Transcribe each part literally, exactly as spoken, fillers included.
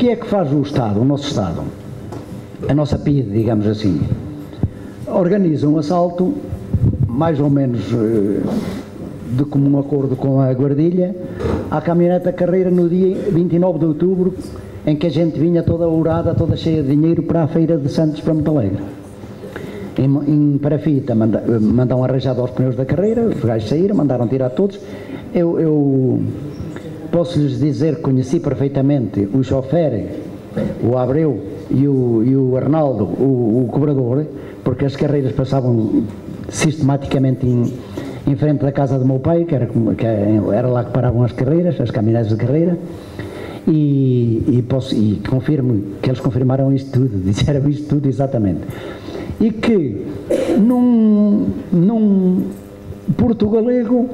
que é que faz o Estado, o nosso Estado? A nossa P I D, digamos assim, organiza um assalto, mais ou menos de comum acordo com a Guardilha, à caminhonete da Carreira no dia vinte e nove de outubro, em que a gente vinha toda ourada, toda cheia de dinheiro para a feira de Santos, para Monte Alegre. Em, em Parafita manda, mandam arranjado aos pneus da Carreira, os gajos saíram, mandaram tirar todos. Eu, eu posso-lhes dizer que conheci perfeitamente o chofer, o Abreu e o, e o Arnaldo, o, o cobrador, porque as carreiras passavam sistematicamente em, em frente da casa do meu pai, que era, que era lá que paravam as carreiras, as caminhonetes de carreira. E, e, posso, e confirmo que eles confirmaram isto tudo, disseram isto tudo exatamente. E que num, num Porto Galego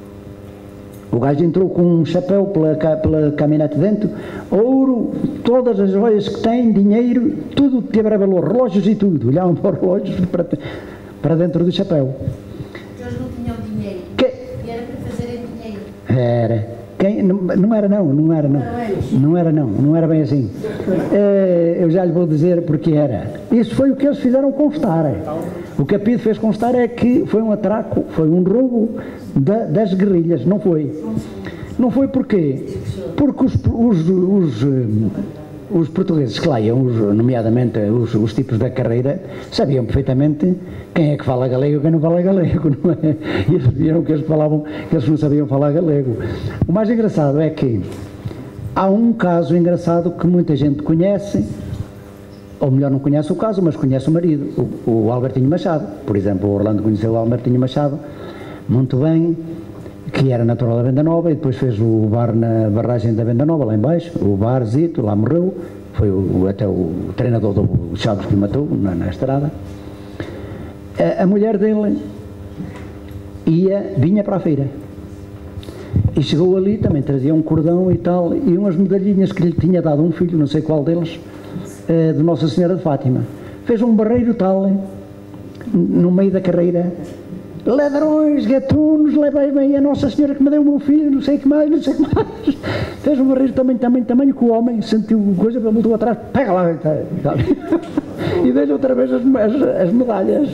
o gajo entrou com um chapéu pela, pela caminhonete dentro, ouro, todas as joias que tem, dinheiro, tudo que tiver valor, relógios e tudo, olhavam para os relógios para, para dentro do chapéu. Eles não tinham dinheiro, que, e era para fazerem dinheiro. Era. Quem, não, não era não, não era não, não era não, não era bem assim. É, eu já lhe vou dizer porque era. Isso foi o que eles fizeram constar. É. O que a P I D fez constar é que foi um atraco, foi um roubo da, das guerrilhas, não foi. Não foi porquê? Porque os, os, os, os portugueses que lá iam, nomeadamente os, os tipos da Carreira, sabiam perfeitamente quem é que fala galego e quem não fala galego, não é? E eles viram que eles falavam, que eles não sabiam falar galego. O mais engraçado é que há um caso engraçado que muita gente conhece, ou melhor, não conhece o caso, mas conhece o marido, o, o Albertinho Machado. Por exemplo, o Orlando conheceu o Albertinho Machado muito bem, que era natural da Venda Nova, e depois fez o bar na barragem da Venda Nova, lá embaixo, o barzito, lá morreu, foi o, até o treinador do Chaves que o matou na, na estrada. A, a mulher dele ia, vinha para a feira, e chegou ali, também trazia um cordão e tal, e umas medalhinhas que lhe tinha dado um filho, não sei qual deles, eh, de Nossa Senhora de Fátima. Fez um barreiro tal, no meio da carreira: ladrões, gatunos, levei bem a Nossa Senhora que me deu o meu filho, não sei o que mais, não sei o que mais. Fez um barreiro também, também, tamanho que o homem sentiu coisa, voltou atrás, pega lá, e deu outra vez as, as, as medalhas.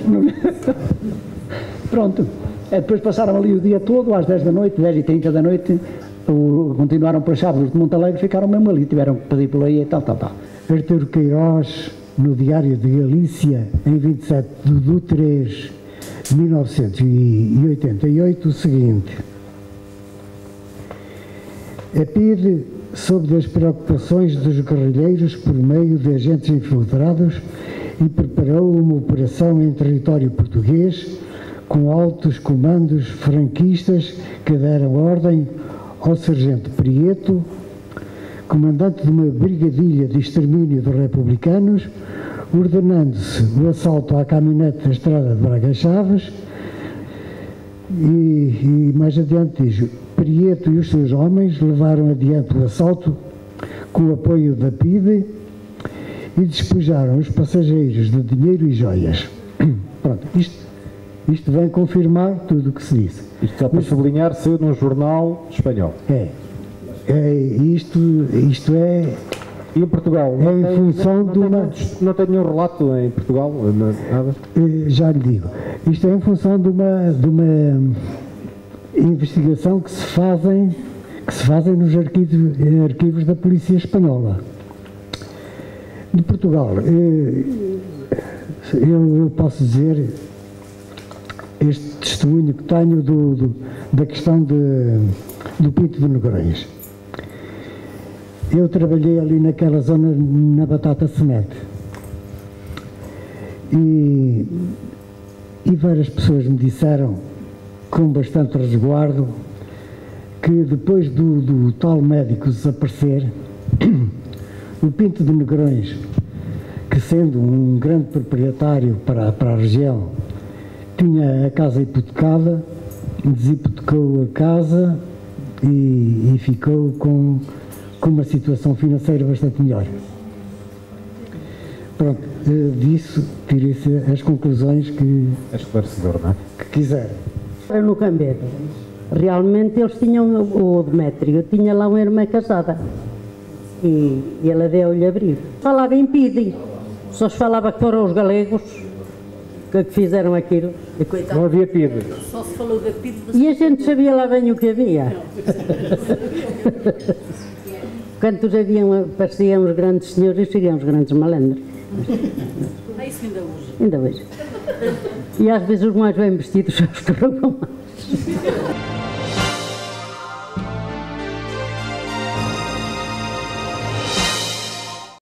Pronto. É, depois passaram ali o dia todo, às dez da noite, dez e trinta da noite, o, continuaram para Chaves de Monte Alegre, ficaram mesmo ali, tiveram que pedir por aí e tal, tal, tal. Artur Queiroz, no Diário de Galícia, em vinte e sete de três de mil novecentos e oitenta e oito, o seguinte: a P I D soube das preocupações dos guerrilheiros por meio de agentes infiltrados e preparou uma operação em território português com altos comandos franquistas que deram ordem ao sargento Prieto, comandante de uma brigadilha de extermínio dos republicanos, ordenando-se o assalto à caminhonete da estrada de Braga-Chaves, e, e mais adiante diz: Prieto e os seus homens levaram adiante o assalto com o apoio da P I D e despejaram os passageiros de dinheiro e joias. Pronto, isto, isto vem confirmar tudo o que se disse. Isto está para sublinhar, saiu num jornal espanhol. É, é isto, isto é... E em Portugal? É em tem, função não, de uma... Tem, não tem nenhum relato em Portugal? Nada? Já lhe digo. Isto é em função de uma, de uma investigação que se fazem, que se fazem nos arquivos, arquivos da Polícia Espanhola. De Portugal, eu, eu posso dizer este testemunho que tenho do, do, da questão de, do Pinto de Negrões. Eu trabalhei ali naquela zona, na Batata Semente, e, e várias pessoas me disseram, com bastante resguardo, que depois do, do tal médico desaparecer, o Pinto de Negrões, que sendo um grande proprietário para, para a região, tinha a casa hipotecada, desipotecou a casa e, e ficou com... com uma situação financeira bastante melhor. Pronto, disso tirei-se as conclusões que... É esclarecedor, não é? Que quiser. No Cambeiro, realmente eles tinham, o Demétrio tinha lá uma irmã casada. e, e ela deu-lhe abrir. Falava em pidi, só se falava que foram os galegos que, que fizeram aquilo. E, coitado, Não havia P I D. Só se falou da P I D. e a gente sabia lá bem o que havia. Quantos haviam, pareciam os grandes senhores e seriam os grandes malandros. É isso ainda hoje. Ainda hoje. E às vezes os mais bem vestidos são os que roubam mais.